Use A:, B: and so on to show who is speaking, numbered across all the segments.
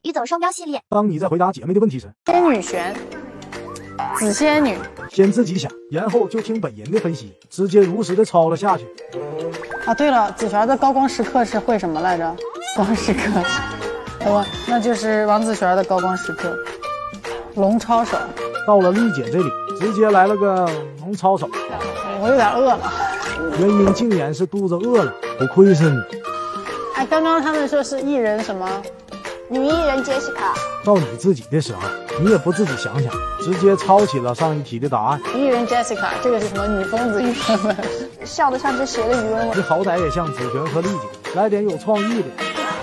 A: 于总双标系列。
B: 当你在回答姐妹的问题时，
C: 仙女玄，紫仙女，
B: 先自己想，然后就听本人的分析，直接如实的抄了下去。
C: 啊，对了，子璇的高光时刻是会什么来着？高光时刻，那就是王子璇的高光时刻，龙抄手。
B: 到了丽姐这里，直接来了个龙抄手。
C: 我有点饿了。
B: 原因竟然是肚子饿了，不愧是你。
C: 哎，刚刚他们说是艺人什么？
A: 女艺人杰西卡。
B: 到你自己的时候，你也不自己想想，直接抄起了上一题的答案。
C: 艺人 Jessica， 这个是什么女疯子语文文？
A: 笑得像只蛇的语文文。
B: 你好歹也像子璇和丽姐，来点有创意的。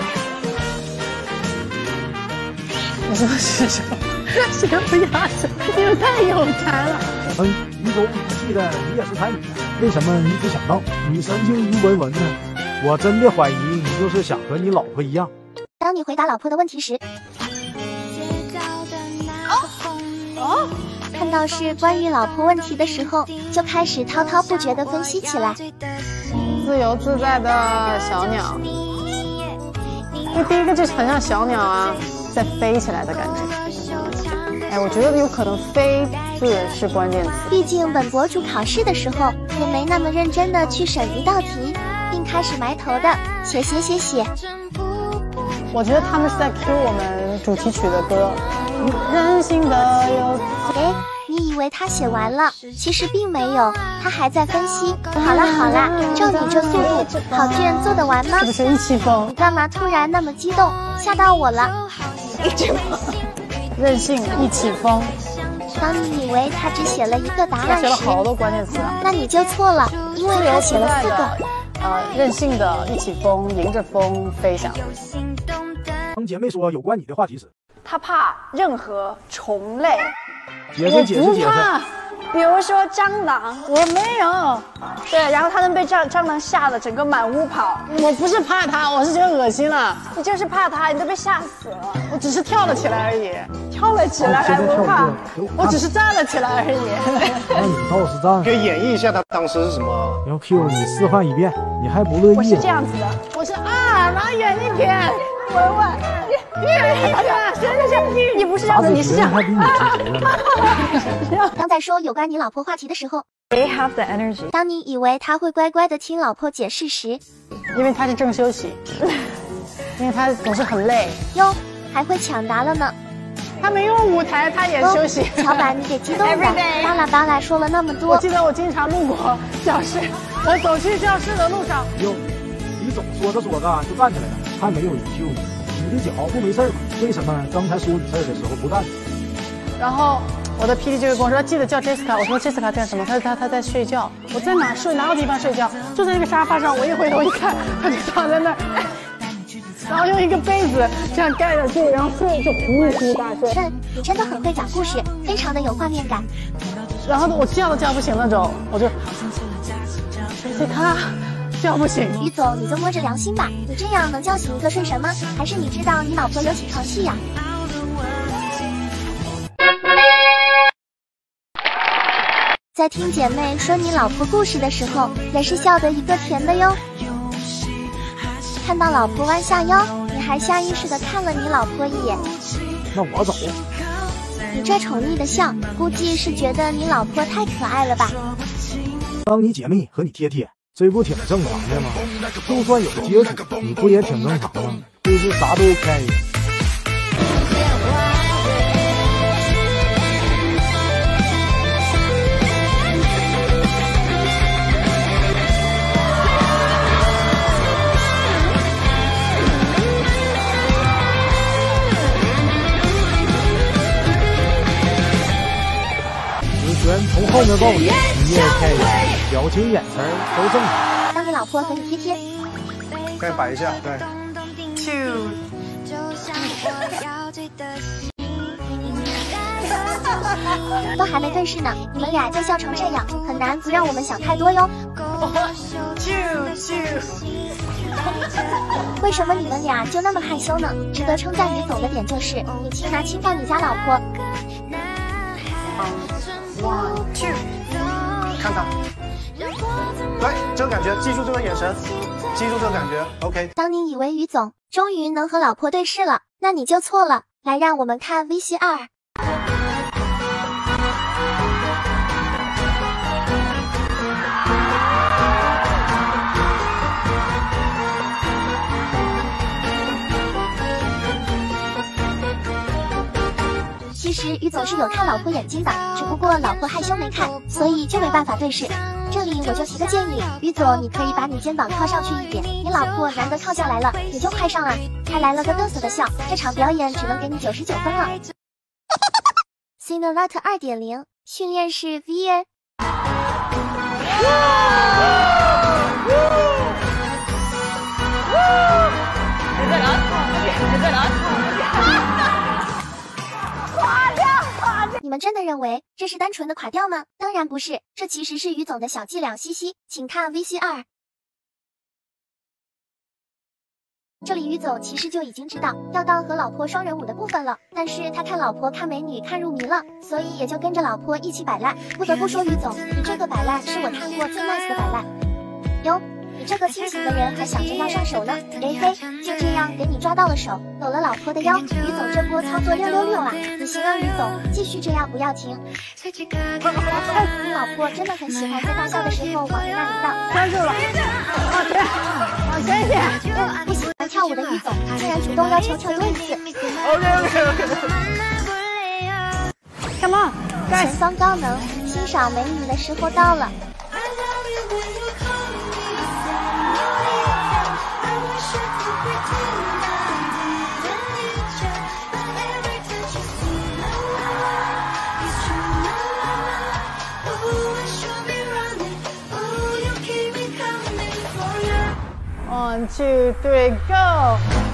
C: 你说的是什么？谁不压着？你们太有才了。
B: 于总，记得你也是才女，为什么你只想到女神经于文文呢？我真的怀疑你就是想和你老婆一样。
A: 当你回答老婆的问题时，看到是关于老婆问题的时候，就开始滔滔不绝地分析起来。
C: 自由自在的小鸟，这第一个就是很像小鸟啊，在飞起来的感觉。哎，我觉得有可能“飞”字是关键词。
A: 毕竟本博主考试的时候也没那么认真的去审一道题，并开始埋头的写。
C: 我觉得他们是在 cue 我们主题曲的歌，任性的有。
A: 哎，你以为他写完了，其实并没有，他还在分析。好啦，照你这速度，考卷做得完吗？
C: 是不是意气风？
A: 干嘛突然那么激动，吓到我了。
C: 任性意气风。
A: 当你以为他只写了一个答案时，
C: 写了好多关键词啊，
A: 那你就错了，因为他写了4个。
C: 任性的意气风，迎着风飞翔。
B: 当姐妹说有关你的话题时，
D: 她怕任何虫类。
B: 解释。
D: 比如说蟑螂，
C: 我没有。
D: 对，然后她能被蟑螂吓得整个满屋跑。
C: 我不是怕它，我是觉得恶心了。
D: 你就是怕它，你都被吓死了。
C: 我只是跳了起来而已。
D: 跳了起来还不怕？
C: 我只是站了起来而已。
B: 那你倒是站。
E: 可以演绎一下他当时是什么？
B: 要 Q 你示范一遍，你还不乐意？
D: 我是这样子的，
C: 我是拿远一点。
D: 文，你不是这样子，你是这样。
A: 当在说有关你老婆话题的时候
D: ，They have the energy。
A: 当你以为他会乖乖的听老婆解释时，
C: 因为他是正休息，因为他总是很累。
A: 哟，还会抢答了呢。
C: 他没用舞台，他也休息。
A: 乔把你给激动的，巴拉说了那么多。
C: 我记得我经常路过教室，我走去教室的路上。
B: 哟，你总说着就站起来了，还没有人救你。你的脚不没事吧？为什么刚才说你事儿的时候不站？
C: 然后我的 PD 就会跟我说，记得叫 Jessica。我说 Jessica 干什么？他在睡觉。我在哪睡？哪有地方睡觉？就在那个沙发上。我一回头一看，他就躺在那儿，然后用一个被子这样盖着住，然后睡就呼呼大睡。
A: 你真的很会讲故事，非常的有画面感。
C: 然后我叫都叫不醒那种，我就 Jessica。叫不醒。
A: 于总，你就摸着良心吧，你这样能叫醒一个睡神吗？还是你知道你老婆有起床气呀？在听姐妹说你老婆故事的时候，也是笑得一个甜的哟。看到老婆弯下腰，你还下意识地看了你老婆一眼。
B: 那我走。
A: 你这宠溺的笑，估计是觉得你老婆太可爱了吧？
B: 当你姐妹和你贴，这不挺正常的吗？就算有接触，你不也挺正常吗？就是啥都开。子璇从后面抱你，你也开心。表情眼神都正常。
A: 当你老婆和你贴，
E: 该摆一下，对。
A: 都还没对视呢，你们俩就笑成这样，很难不让我们想太多哟。为什么你们俩就那么害羞呢？值得称赞于总的点就是，你轻拿轻放你家老婆。
E: 1、2，看他。对，这个感觉，记住这个眼神，记住这个感觉 ，OK。
A: 当你以为于总终于能和老婆对视了， 那你就错了。来，让我们看 VCR。其实于总是有看老婆眼睛的，只不过老婆害羞没看，所以就没办法对视。这里我就提个建议，于总你可以把你肩膀靠上去一点，你老婆难得靠下来了，你就快上啊！还来了个嘚瑟的笑，这场表演只能给你99分了。Cinerato 2.0 训练室 V。你们真的认为这是单纯的垮掉吗？当然不是，这其实是于总的小伎俩，嘻嘻，请看 VCR。这里于总其实就已经知道要到和老婆双人舞的部分了，但是他看老婆看美女看入迷了，所以也就跟着老婆一起摆烂。不得不说于总，你这个摆烂是我看过最 nice 的摆烂。哟，你这个清醒的人还想着要上手呢，嘿嘿，就这样给你抓到了手，搂了老婆的腰。于总这波操作666啊，你行啊于总，继续这样不要停。你老婆真的很喜欢在大笑的时候往你那里倒。
C: 关注了，往前一点。
A: 不喜欢跳舞的于总竟然主动要求跳多一次。
C: Come on，
A: 前方高能，欣赏美女的时候到了。
C: 1 2 3 go。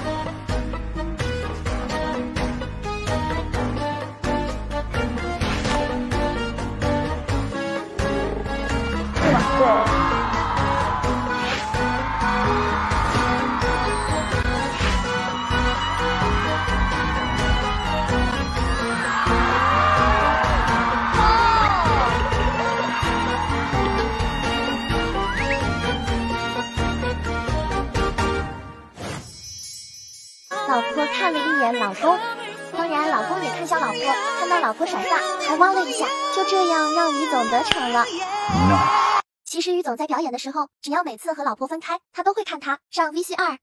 A: 老婆看了一眼老公，当然老公也看向老婆，看到老婆甩发还汪了一下，就这样让于总得逞了。其实于总在表演的时候，只要每次和老婆分开，他都会看她上 VCR。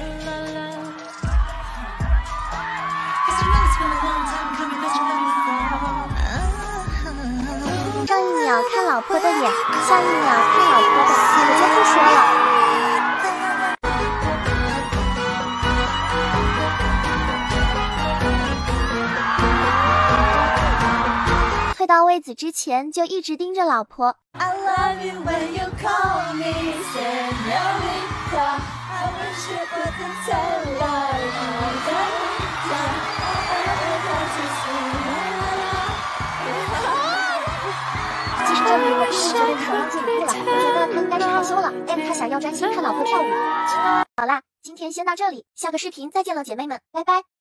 A: 上一秒看老婆的脸，下一秒看老婆的，我就不说了。退到位子之前就一直盯着老婆。其实这里我是觉得他刚进一步了，我觉得他应该是害羞了，他想要专心看老婆跳舞。好啦，今天先到这里，下个视频再见了，姐妹们，拜拜。